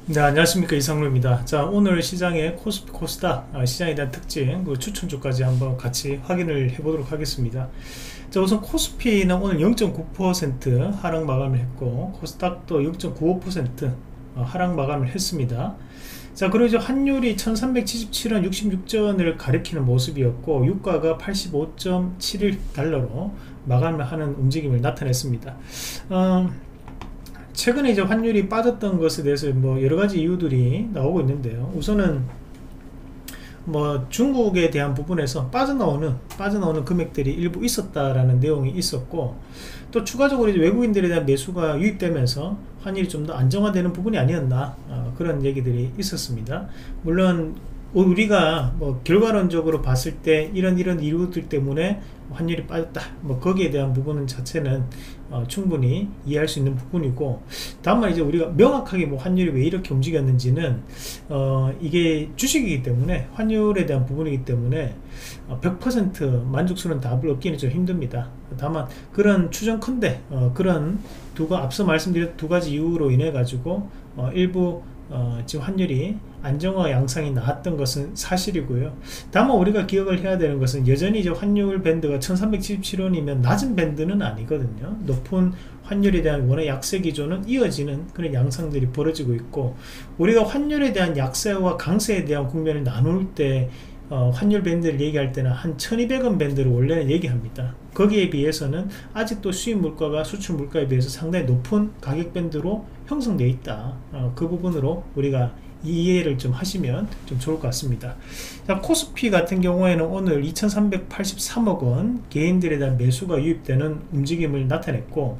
네, 안녕하십니까, 이상로입니다. 자, 오늘 시장의 코스피 코스닥 시장에 대한 특징, 그 추천주까지 한번 같이 확인을 해보도록 하겠습니다. 자, 우선 코스피는 오늘 0.9% 하락 마감을 했고, 코스닥도 0.95% 하락 마감을 했습니다. 자, 그리고 이제 환율이 1377원 66전을 가리키는 모습이었고, 유가가 85.71달러로 마감을 하는 움직임을 나타냈습니다. 최근에 이제 환율이 빠졌던 것에 대해서 뭐 여러가지 이유들이 나오고 있는데요. 우선은 뭐 중국에 대한 부분에서 빠져나오는 금액들이 일부 있었다라는 내용이 있었고, 또 추가적으로 이제 외국인들에 대한 매수가 유입되면서 환율이 좀 더 안정화되는 부분이 아니었나, 그런 얘기들이 있었습니다. 물론 우리가 뭐 결과론적으로 봤을 때 이런 이유들 때문에 환율이 빠졌다, 뭐 거기에 대한 부분은 자체는 충분히 이해할 수 있는 부분이고, 다만 이제 우리가 명확하게 뭐 환율이 왜 이렇게 움직였는지는 이게 주식이기 때문에, 환율에 대한 부분이기 때문에 100% 만족스러운 답을 얻기는 좀 힘듭니다. 다만 그런 추정컨대 그런 앞서 말씀드린 두 가지 이유로 인해 가지고 일부 지금 환율이 안정화 양상이 나왔던 것은 사실이고요. 다만 우리가 기억을 해야 되는 것은, 여전히 이제 환율 밴드가 1377원이면 낮은 밴드는 아니거든요. 높은 환율에 대한 원의 약세 기조는 이어지는 그런 양상들이 벌어지고 있고, 우리가 환율에 대한 약세와 강세에 대한 국면을 나눌 때 환율 밴드를 얘기할 때는 한 1200원 밴드를 원래는 얘기합니다. 거기에 비해서는 아직도 수입 물가가 수출 물가에 비해서 상당히 높은 가격 밴드로 형성되어 있다. 그 부분으로 우리가 이해를 좀 하시면 좀 좋을 것 같습니다. 자, 코스피 같은 경우에는 오늘 2383억원 개인들에 대한 매수가 유입되는 움직임을 나타냈고,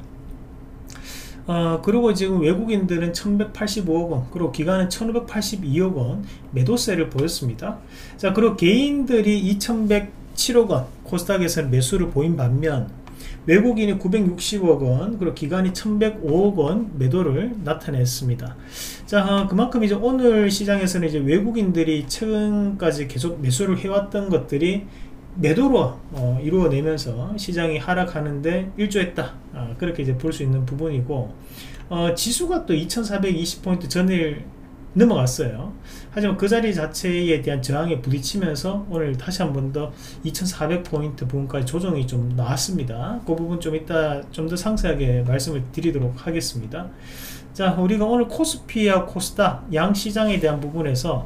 그리고 지금 외국인들은 1185억원, 그리고 기관은 1582억원 매도세를 보였습니다. 자, 그리고 개인들이 2107억원 코스닥에서는 매수를 보인 반면, 외국인이 960억원, 그리고 기관이 1105억원 매도를 나타냈습니다. 자, 그만큼 이제 오늘 시장에서는 이제 외국인들이 최근까지 계속 매수를 해왔던 것들이 매도로 이루어내면서 시장이 하락하는데 일조했다, 그렇게 이제 볼 수 있는 부분이고, 지수가 또 2420포인트 전일 넘어갔어요. 하지만 그 자리 자체에 대한 저항에 부딪히면서 오늘 다시 한 번 더 2400포인트 부분까지 조정이 좀 나왔습니다. 그 부분 좀 이따 좀 더 상세하게 말씀을 드리도록 하겠습니다. 자, 우리가 오늘 코스피와 코스닥 양 시장에 대한 부분에서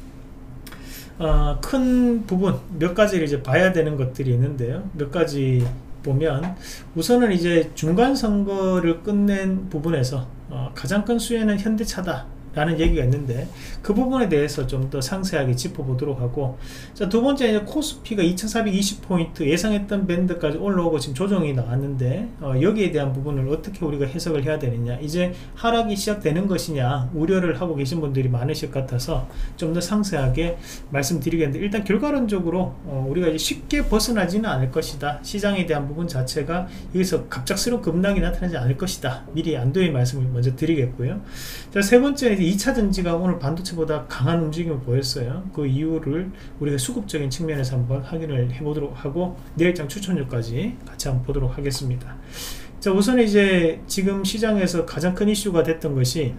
큰 부분 몇 가지를 이제 봐야 되는 것들이 있는데요. 몇 가지 보면, 우선은 이제 중간 선거를 끝낸 부분에서 가장 큰 수혜는 현대차다 라는 얘기가 있는데, 그 부분에 대해서 좀 더 상세하게 짚어보도록 하고, 자, 두 번째, 이제 코스피가 2420포인트 예상했던 밴드까지 올라오고 지금 조정이 나왔는데, 여기에 대한 부분을 어떻게 우리가 해석을 해야 되느냐, 이제 하락이 시작되는 것이냐 우려를 하고 계신 분들이 많으실 것 같아서 좀 더 상세하게 말씀드리겠는데, 일단 결과론적으로 우리가 이제 쉽게 벗어나지는 않을 것이다, 시장에 대한 부분 자체가 여기서 갑작스러운 급락이 나타나지 않을 것이다, 미리 안도의 말씀을 먼저 드리겠고요. 자, 세 번째, 2차전지가 오늘 반도체보다 강한 움직임을 보였어요. 그 이유를 우리가 수급적인 측면에서 한번 확인을 해보도록 하고, 내일장 추천주까지 같이 한번 보도록 하겠습니다. 자, 우선 이제 지금 시장에서 가장 큰 이슈가 됐던 것이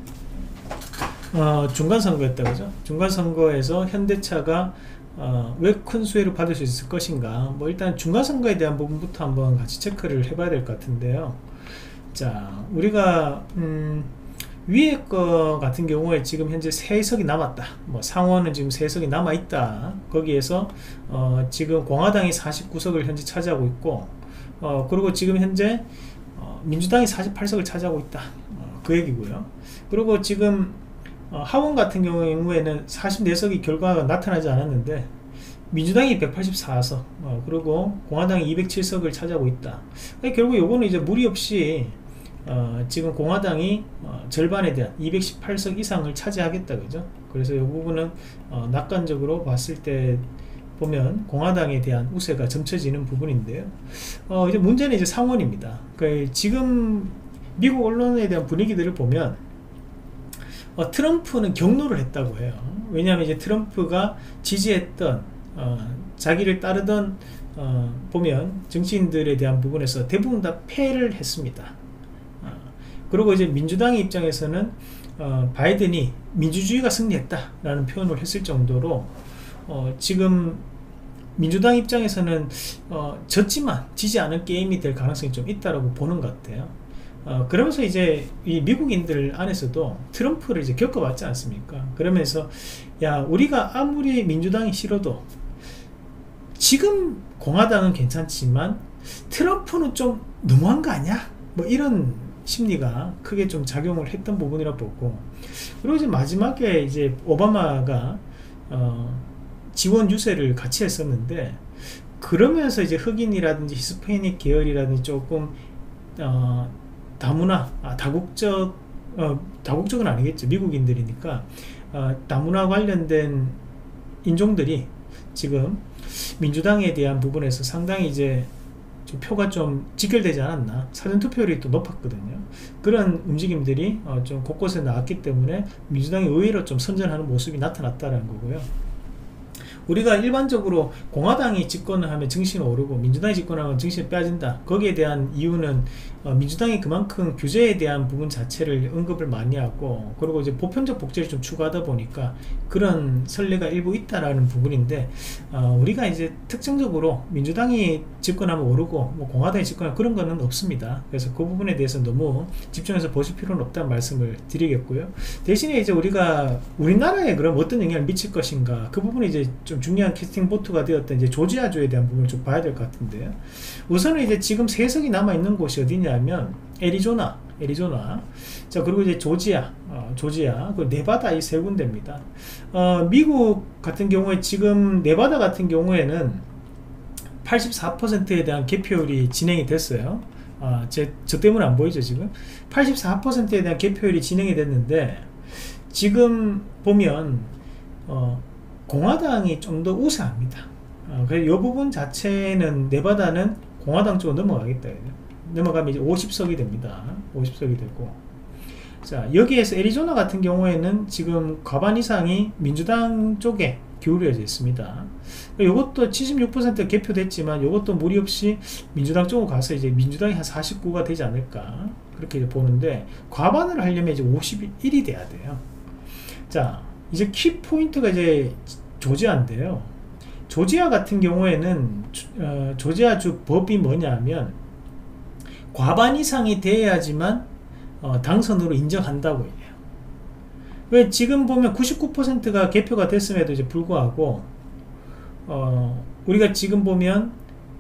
중간선거였다, 그죠? 중간선거에서 현대차가 왜 큰 수혜를 받을 수 있을 것인가, 뭐 일단 중간선거에 대한 부분부터 한번 같이 체크를 해봐야 될 것 같은데요. 자, 우리가 위에 거 같은 경우에 지금 현재 3석이 남았다, 뭐 상원은 지금 3석이 남아있다, 거기에서 지금 공화당이 49석을 현재 차지하고 있고, 그리고 지금 현재 민주당이 48석을 차지하고 있다, 그 얘기고요. 그리고 지금 하원 같은 경우에는 44석이 결과가 나타나지 않았는데 민주당이 184석, 그리고 공화당이 207석을 차지하고 있다. 결국 요거는 이제 무리 없이 지금 공화당이 절반에 대한 218석 이상을 차지하겠다, 그죠? 그래서 이 부분은 낙관적으로 봤을 때 보면 공화당에 대한 우세가 점쳐지는 부분인데요. 이제 문제는 이제 상원입니다. 그러니까 지금 미국 언론에 대한 분위기들을 보면 트럼프는 경로를 했다고 해요. 왜냐하면 이제 트럼프가 지지했던 자기를 따르던 보면 정치인들에 대한 부분에서 대부분 다 패를 했습니다. 그리고 이제 민주당의 입장에서는 바이든이 민주주의가 승리했다라는 표현을 했을 정도로 지금 민주당 입장에서는 졌지만 지지 않은 게임이 될 가능성이 좀 있다라고 보는 것 같아요. 그러면서 이제 이 미국인들 안에서도 트럼프를 이제 겪어봤지 않습니까? 그러면서 야, 우리가 아무리 민주당이 싫어도 지금 공화당은 괜찮지만 트럼프는 좀 너무한 거 아니야? 뭐 이런 심리가 크게 좀 작용을 했던 부분이라 보고, 그리고 이제 마지막에 이제 오바마가 지원 유세를 같이 했었는데, 그러면서 이제 흑인이라든지 히스패닉 계열이라든지 조금 다문화, 다국적은 아니겠죠, 미국인들이니까 다문화 관련된 인종들이 지금 민주당에 대한 부분에서 상당히 이제 좀 표가 좀 직결되지 않았나, 사전투표율이 또 높았거든요. 그런 움직임들이 좀 곳곳에 나왔기 때문에 민주당이 의외로 좀 선전하는 모습이 나타났다는 거고요. 우리가 일반적으로 공화당이 집권을 하면 증시는 오르고 민주당이 집권하면 증시는 빠진다, 거기에 대한 이유는 민주당이 그만큼 규제에 대한 부분 자체를 언급을 많이 하고, 그리고 이제 보편적 복지를 좀 추구하다 보니까 그런 선례가 일부 있다라는 부분인데, 우리가 이제 특정적으로 민주당이 집권하면 오르고 뭐 공화당이 집권하면 그런 거는 없습니다. 그래서 그 부분에 대해서 너무 집중해서 보실 필요는 없다는 말씀을 드리겠고요. 대신에 이제 우리가 우리나라에 그럼 어떤 영향을 미칠 것인가, 그 부분이 이제 좀 중요한 캐스팅 보트가 되었던 이제 조지아주에 대한 부분을 좀 봐야 될 것 같은데요. 우선은 이제 지금 세석이 남아 있는 곳이 어디냐면 애리조나, 자, 그리고 이제 조지아, 그 네바다, 이 세 군데입니다. 미국 같은 경우에 지금 네바다 같은 경우에는 84%에 대한 개표율이 진행이 됐어요. 저 때문에 안 보이죠 지금. 84%에 대한 개표율이 진행이 됐는데, 지금 보면 공화당이 좀 더 우세합니다. 그래서 이 부분 자체는 네바다는 공화당 쪽으로 넘어가겠다. 넘어가면 이제 50석이 됩니다. 50석이 되고, 자, 여기에서 애리조나 같은 경우에는 지금 과반 이상이 민주당 쪽에 기울여져 있습니다. 이것도 76% 개표됐지만 이것도 무리 없이 민주당 쪽으로 가서 이제 민주당이 한 49가 되지 않을까, 그렇게 이제 보는데, 과반을 하려면 이제 51이 돼야 돼요. 자, 이제 키 포인트가 이제 조지아인데요. 조지아 같은 경우에는 조지아주 법이 뭐냐면 과반 이상이 돼야지만 당선으로 인정한다고 해요. 왜 지금 보면 99%가 개표가 됐음에도 이제 불구하고 우리가 지금 보면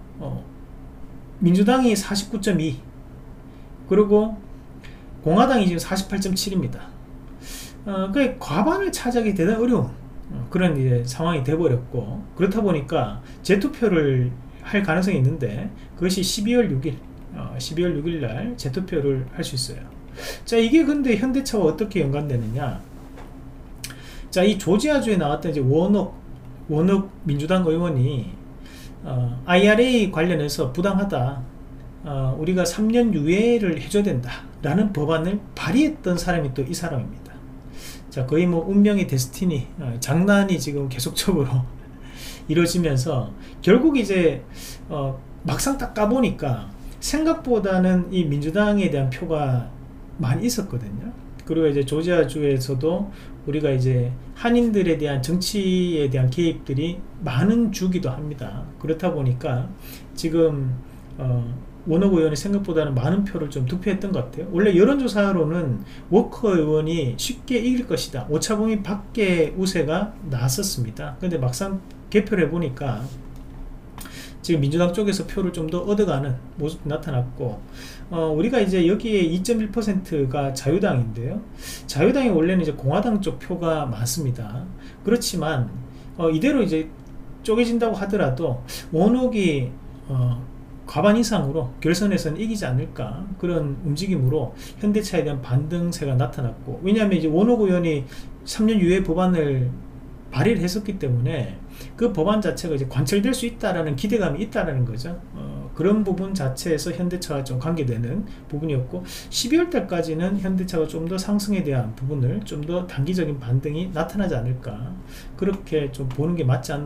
민주당이 49.2, 그리고 공화당이 지금 48.7입니다. 그 과반을 차지하기 대단히 어려운 그런 이제 상황이 돼버렸고, 그렇다 보니까 재투표를 할 가능성이 있는데 그것이 12월 6일 날 재투표를 할 수 있어요. 자, 이게 근데 현대차와 어떻게 연관되느냐. 자, 이 조지아주에 나왔던 이제 워녹 민주당 의원이 IRA 관련해서 부당하다, 우리가 3년 유예를 해줘야 된다 라는 법안을 발의했던 사람이 또 이 사람입니다. 자, 거의 뭐 운명의 데스티니, 장난이 지금 계속적으로 이루어지면서 결국 이제 막상 딱 까보니까 생각보다는 이 민주당에 대한 표가 많이 있었거든요. 그리고 이제 조지아주에서도 우리가 이제 한인들에 대한 정치에 대한 개입들이 많은 주기도 합니다. 그렇다 보니까 지금 워녹 의원이 생각보다는 많은 표를 좀 득표했던 것 같아요. 원래 여론조사로는 워커 의원이 쉽게 이길 것이다, 오차범위 밖에 우세가 나왔었습니다. 근데 막상 개표를 해보니까 지금 민주당 쪽에서 표를 좀 더 얻어가는 모습이 나타났고, 우리가 이제 여기에 2.1%가 자유당인데요. 자유당이 원래는 이제 공화당 쪽 표가 많습니다. 그렇지만 이대로 이제 쪼개진다고 하더라도 워녹이 과반 이상으로 결선에서는 이기지 않을까, 그런 움직임으로 현대차에 대한 반등세가 나타났고, 왜냐하면 이제 워녹 의원이 3년 유예 법안을 발의를 했었기 때문에 그 법안 자체가 이제 관철될 수 있다라는 기대감이 있다라는 거죠. 그런 부분 자체에서 현대차와 좀 관계되는 부분이었고, 12월 달까지는 현대차가 좀 더 상승에 대한 부분을 좀 더 단기적인 반등이 나타나지 않을까, 그렇게 좀 보는 게 맞지 않나,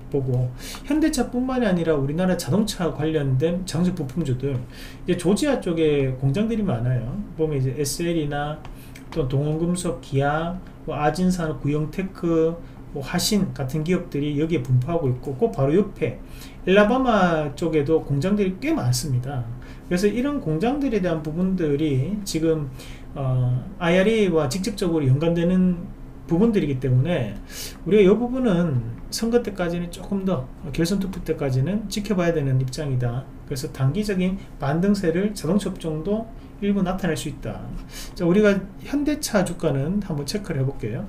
보고, 현대차뿐만이 아니라 우리나라 자동차 관련된 장비 부품주들, 이제 조지아 쪽에 공장들이 많아요. 보면 이제 SL이나 또 동원금속, 기아, 뭐 아진산, 구형테크, 뭐 화신 같은 기업들이 여기에 분포하고 있고, 그 바로 옆에 엘라바마 쪽에도 공장들이 꽤 많습니다. 그래서 이런 공장들에 대한 부분들이 지금 IRA와 직접적으로 연관되는 부분들이기 때문에 우리가 이 부분은 선거 때까지는 조금 더, 결선 투표 때까지는 지켜봐야 되는 입장이다. 그래서 단기적인 반등세를 자동차 업종도 일부 나타낼 수 있다. 자, 우리가 현대차 주가는 한번 체크를 해볼게요.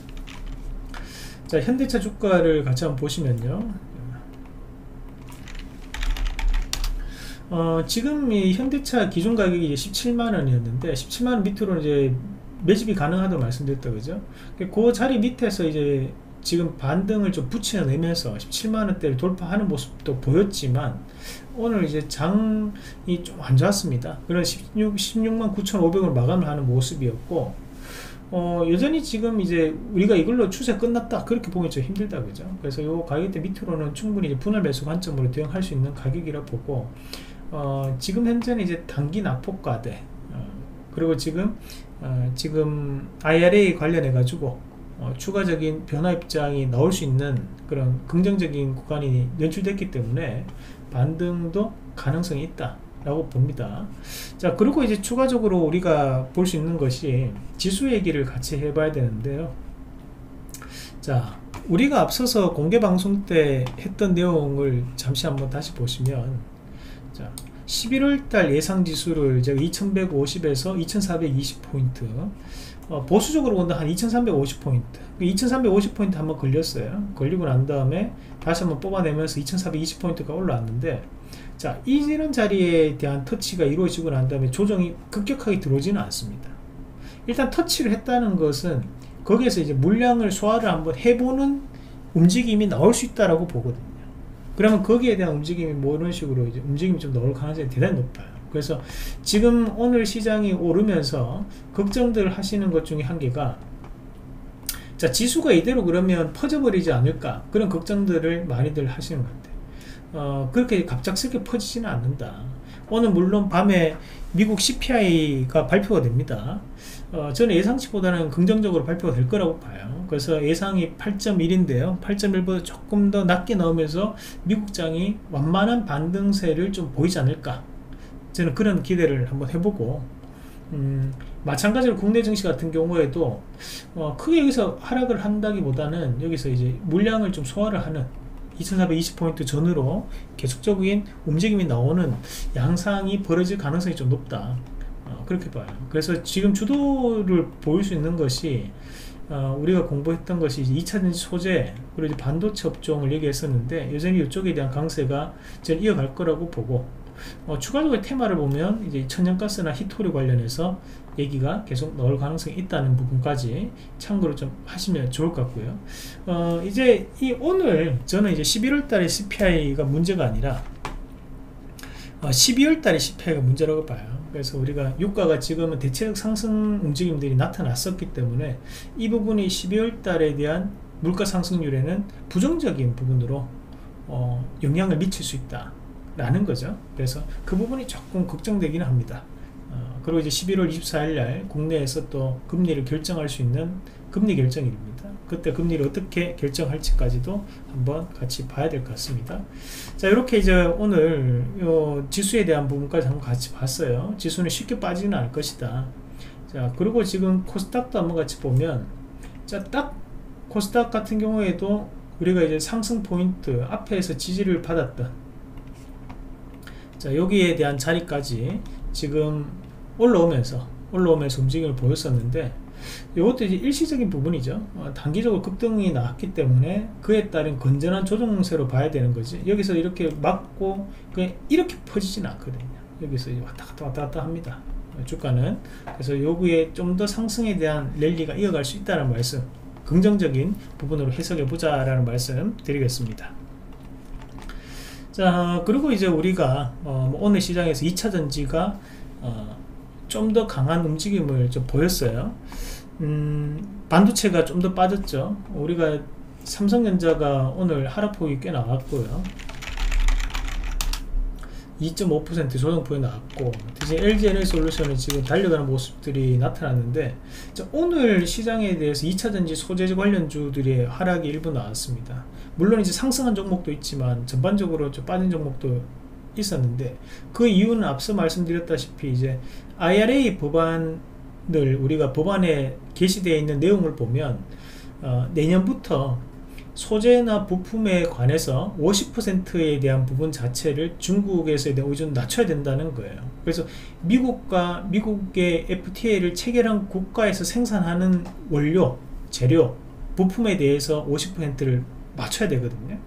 자, 현대차 주가를 같이 한번 보시면요, 지금 이 현대차 기준 가격이 17만원이었는데 17만원 밑으로 이제 매집이 가능하다고 말씀드렸다, 그죠? 그 자리 밑에서 이제 지금 반등을 좀 붙여내면서 17만원대를 돌파하는 모습도 보였지만, 오늘 이제 장이 좀 안 좋았습니다. 그래서 16만 9,500을 마감을 하는 모습이었고, 여전히 지금 이제 우리가 이걸로 추세 끝났다 그렇게 보기 좀 힘들다, 그죠? 그래서 요 가격대 밑으로는 충분히 이제 분할 매수 관점으로 대응할 수 있는 가격이라 보고, 지금 현재는 이제 단기 낙폭과대, 그리고 지금 IRA 관련해 가지고 추가적인 변화 입장이 나올 수 있는 그런 긍정적인 구간이 연출됐기 때문에 반등도 가능성이 있다 라고 봅니다. 자, 그리고 이제 추가적으로 우리가 볼 수 있는 것이 지수 얘기를 같이 해봐야 되는데요. 자, 우리가 앞서서 공개 방송 때 했던 내용을 잠시 한번 다시 보시면, 자, 11월달 예상 지수를 제가 2150에서 2420포인트, 보수적으로 본다 한 2350포인트, 2350포인트 한번 걸렸어요. 걸리고 난 다음에 다시 한번 뽑아내면서 2420포인트가 올라왔는데, 자, 이런 자리에 대한 터치가 이루어지고 난 다음에 조정이 급격하게 들어오지는 않습니다. 일단 터치를 했다는 것은 거기에서 이제 물량을 소화를 한번 해보는 움직임이 나올 수 있다라고 보거든요. 그러면 거기에 대한 움직임이 뭐 이런 식으로 이제 움직임이 좀 나올 가능성이 대단히 높아요. 그래서 지금 오늘 시장이 오르면서 걱정들 하시는 것 중에 한 개가, 자, 지수가 이대로 그러면 퍼져버리지 않을까, 그런 걱정들을 많이들 하시는 것 같아요. 그렇게 갑작스럽게 퍼지지는 않는다. 오늘 물론 밤에 미국 CPI가 발표가 됩니다. 저는 예상치보다는 긍정적으로 발표가 될 거라고 봐요. 그래서 예상이 8.1인데요 8.1보다 조금 더 낮게 나오면서 미국장이 완만한 반등세를 좀 보이지 않을까, 저는 그런 기대를 한번 해보고, 마찬가지로 국내 증시 같은 경우에도 크게 여기서 하락을 한다기보다는 여기서 이제 물량을 좀 소화를 하는 2420포인트 전으로 계속적인 움직임이 나오는 양상이 벌어질 가능성이 좀 높다, 그렇게 봐요. 그래서 지금 주도를 보일 수 있는 것이, 우리가 공부했던 것이 이제 2차전지 소재, 그리고 이제 반도체 업종을 얘기했었는데, 여전히 이쪽에 대한 강세가 저는 이어갈 거라고 보고, 추가적으로 테마를 보면 이제 천연가스나 히토류 관련해서 얘기가 계속 나올 가능성이 있다는 부분까지 참고로 좀 하시면 좋을 것 같고요. 이제 오늘 저는 이제 11월 달에 CPI가 문제가 아니라 12월 달에 CPI가 문제라고 봐요. 그래서 우리가 유가가 지금은 대체적 상승 움직임들이 나타났었기 때문에 이 부분이 12월 달에 대한 물가 상승률에는 부정적인 부분으로 영향을 미칠 수 있다 라는 거죠. 그래서 그 부분이 조금 걱정되기는 합니다. 그리고 이제 11월 24일 날 국내에서 또 금리를 결정할 수 있는 금리 결정일입니다. 그때 금리를 어떻게 결정할지까지도 한번 같이 봐야 될 것 같습니다. 자, 이렇게 이제 오늘 지수에 대한 부분까지 한번 같이 봤어요. 지수는 쉽게 빠지는 않을 것이다. 자, 그리고 지금 코스닥도 한번 같이 보면, 자, 딱 코스닥 같은 경우에도 우리가 이제 상승 포인트 앞에서 지지를 받았던, 자, 여기에 대한 자리까지 지금 올라오면서 움직임을 보였었는데, 이것도 이제 일시적인 부분이죠. 단기적으로 급등이 나왔기 때문에 그에 따른 건전한 조정세로 봐야 되는 거지, 여기서 이렇게 맞고 그냥 이렇게 퍼지지는 않거든요. 여기서 이제 왔다 갔다 합니다, 주가는. 그래서 여기에 좀 더 상승에 대한 랠리가 이어갈 수 있다는 말씀, 긍정적인 부분으로 해석해 보자 라는 말씀 드리겠습니다. 자, 그리고 이제 우리가 오늘 시장에서 2차전지가 좀 더 강한 움직임을 좀 보였어요. 반도체가 좀 더 빠졌죠. 우리가 삼성전자가 오늘 하락폭이 꽤 나왔고요. 2.5% 조정폭이 나왔고, 대신 LG에너지솔루션은 지금 달려가는 모습들이 나타났는데, 오늘 시장에 대해서 2차전지 소재 관련주들의 하락이 일부 나왔습니다. 물론 이제 상승한 종목도 있지만 전반적으로 좀 빠진 종목도 있었는데, 그 이유는 앞서 말씀드렸다시피 이제 IRA 법안을 우리가 법안에 게시되어 있는 내용을 보면 내년부터 소재나 부품에 관해서 50%에 대한 부분 자체를 중국에서에 대한 의존을 낮춰야 된다는 거예요. 그래서 미국의 FTA를 체결한 국가에서 생산하는 원료, 재료, 부품에 대해서 50%를 맞춰야 되거든요.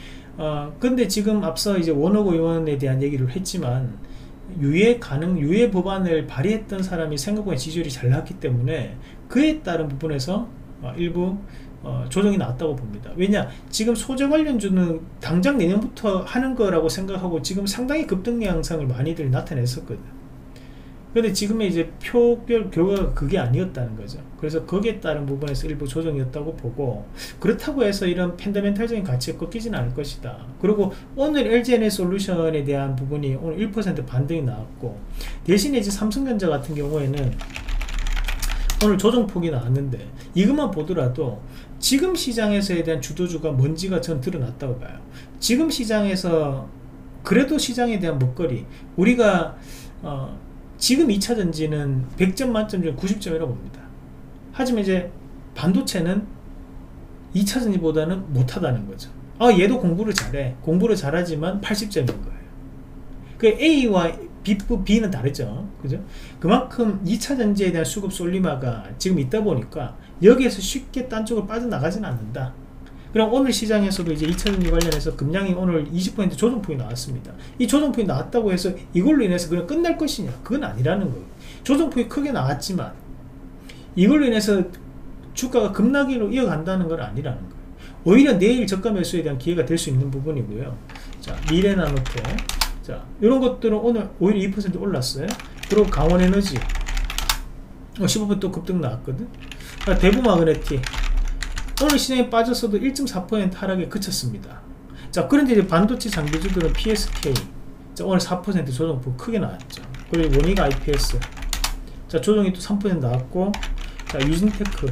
근데 지금 앞서 이제 원호고 의원에 대한 얘기를 했지만, 유예 법안을 발의했던 사람이 생각보다 지지율이 잘 나왔기 때문에 그에 따른 부분에서 일부 조정이 나왔다고 봅니다. 왜냐, 지금 소재 관련주는 당장 내년부터 하는 거라고 생각하고 지금 상당히 급등 양상을 많이들 나타냈었거든요. 근데 지금의 이제 표결 결과가 그게 아니었다는 거죠. 그래서 거기에 따른 부분에서 일부 조정이었다고 보고, 그렇다고 해서 이런 펀더멘탈적인 가치가 꺾이지는 않을 것이다. 그리고 오늘 LG에너지솔루션에 대한 부분이 오늘 1% 반등이 나왔고, 대신에 이제 삼성전자 같은 경우에는 오늘 조정폭이 나왔는데, 이것만 보더라도 지금 시장에서에 대한 주도주가 뭔지가 전 드러났다고 봐요. 지금 시장에서 그래도 시장에 대한 먹거리, 우리가 지금 2차전지는 100점 만점 중 90점이라고 봅니다. 하지만 이제 반도체는 2차전지보다는 못하다는 거죠. 얘도 공부를 잘해. 공부를 잘하지만 80점인 거예요. 그 A와 B는 다르죠. 그죠? 그만큼 2차전지에 대한 수급 솔리마가 지금 있다 보니까 여기에서 쉽게 딴 쪽으로 빠져나가지는 않는다. 그럼 오늘 시장에서도 이제 2차전지 관련해서 금량이 오늘 20% 조정폭이 나왔습니다. 이 조정폭이 나왔다고 해서 이걸로 인해서 그냥 끝날 것이냐? 그건 아니라는 거예요. 조정폭이 크게 나왔지만 이걸로 인해서 주가가 급락으로 이어간다는 건 아니라는 거예요. 오히려 내일 저가 매수에 대한 기회가 될 수 있는 부분이고요. 자, 미래나노테, 자, 이런 것들은 오늘 오히려 2% 올랐어요. 그리고 강원에너지 15% 또 급등 나왔거든. 대부마그네틱 오늘 시장에 빠졌어도 1.4% 하락에 그쳤습니다. 자, 그런데 이제 반도체 장비주들은 PSK, 자, 오늘 4% 조정폭 크게 나왔죠. 그리고 원익 IPS, 자, 조정이 또 3% 나왔고, 자, 유진테크,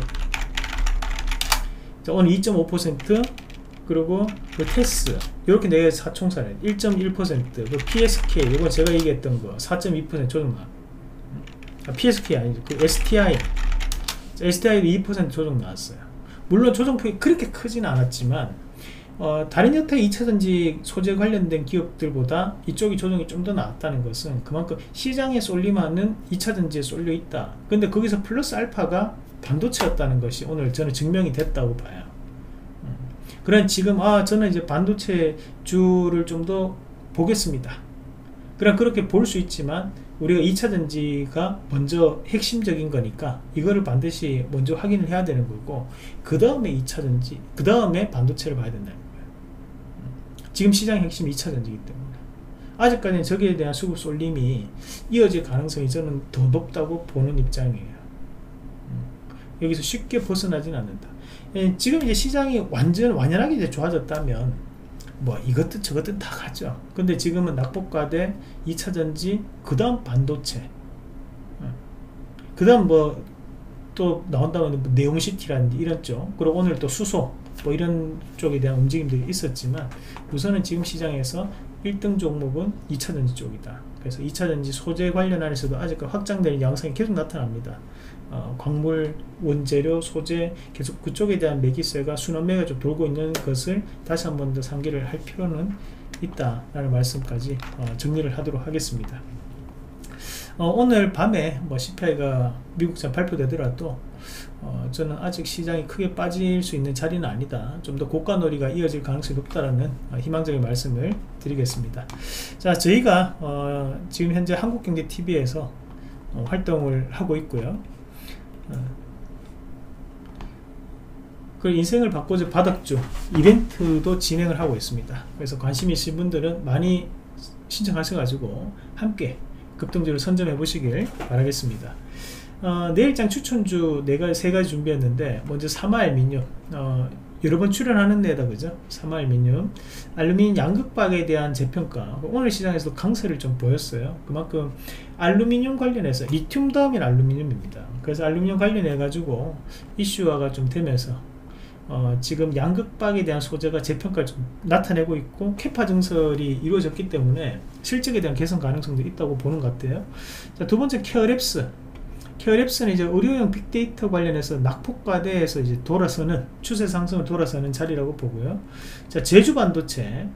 자, 오늘 2.5%, 그리고 그 테스, 이렇게 네 개 사총사래 1.1%, 그 PSK, 이건 제가 얘기했던 거 4.2% 조정 나. PSK 아니죠. 그 STI, 자, STI도 2% 조정 나왔어요. 물론 조정폭이 그렇게 크지는 않았지만 다른 여타 2차전지 소재 관련된 기업들보다 이쪽이 조정이 좀 더 나왔다는 것은 그만큼 시장에 쏠림하는 2차전지에 쏠려 있다. 근데 거기서 플러스 알파가 반도체였다는 것이 오늘 저는 증명이 됐다고 봐요. 그런 지금 저는 이제 반도체 주를 좀 더 보겠습니다. 그럼 그렇게 볼 수 있지만 우리가 2차전지가 먼저 핵심적인 거니까 이거를 반드시 먼저 확인을 해야 되는 거고, 그 다음에 2차전지, 그 다음에 반도체를 봐야 된다는 거예요. 지금 시장의 핵심이 2차전지이기 때문에 아직까지는 저기에 대한 수급 쏠림이 이어질 가능성이 저는 더 높다고 보는 입장이에요. 여기서 쉽게 벗어나지는 않는다. 지금 이제 시장이 완연하게 이제 좋아졌다면 뭐 이것도 저것도 다 가죠. 근데 지금은 낙폭과대 2차전지, 그 다음 반도체, 그 다음 뭐 또 나온다면 네온시티라든지 이런 쪽, 그리고 오늘 또 수소 뭐 이런 쪽에 대한 움직임들이 있었지만 우선은 지금 시장에서 1등 종목은 2차전지 쪽이다. 그래서 2차전지 소재 관련 안에서도 아직까지 확장되는 양상이 계속 나타납니다. 광물, 원재료, 소재 계속 그쪽에 대한 매기세가 순환매가 좀 돌고 있는 것을 다시 한 번 더 상기를 할 필요는 있다라는 말씀까지 정리를 하도록 하겠습니다. 오늘 밤에 뭐 CPI가 미국장 발표되더라도 저는 아직 시장이 크게 빠질 수 있는 자리는 아니다. 좀 더 고가놀이가 이어질 가능성이 높다라는 희망적인 말씀을 드리겠습니다. 자, 저희가 지금 현재 한국경제TV에서 활동을 하고 있고요. 그리고 인생을 바꿔줄 바닥주 이벤트도 진행을 하고 있습니다. 그래서 관심 있으신 분들은 많이 신청하셔가지고 함께 급등주를 선점해 보시길 바라겠습니다. 내일장 추천주 3가지 준비했는데, 먼저 3화 알미늄 여러 번 출연하는 데다 그죠? 삼화알루미늄, 알루미늄 양극박에 대한 재평가 오늘 시장에서도 강세를 좀 보였어요. 그만큼 알루미늄 관련해서 리튬 다음인 알루미늄입니다. 그래서 알루미늄 관련해 가지고 이슈화가 좀 되면서 지금 양극박에 대한 소재가 재평가를 좀 나타내고 있고 캐파 증설이 이루어졌기 때문에 실적에 대한 개선 가능성도 있다고 보는 것 같아요. 자, 두 번째 케어랩스는 이제 의료용 빅데이터 관련해서 낙폭과대에서 이제 돌아서는 추세 상승을 돌아서는 자리라고 보고요. 자, 제주반도체는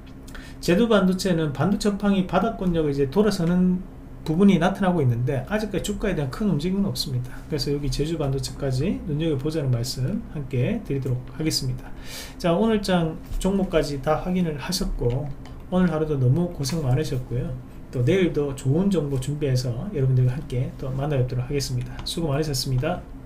반도체 업황이 바닥권력을 이제 돌아서는 부분이 나타나고 있는데 아직까지 주가에 대한 큰 움직임은 없습니다. 그래서 여기 제주반도체까지 눈여겨보자는 말씀 함께 드리도록 하겠습니다. 자, 오늘장 종목까지 다 확인을 하셨고 오늘 하루도 너무 고생 많으셨고요. 또 내일도 좋은 정보 준비해서 여러분들과 함께 또 만나 뵙도록 하겠습니다. 수고 많으셨습니다.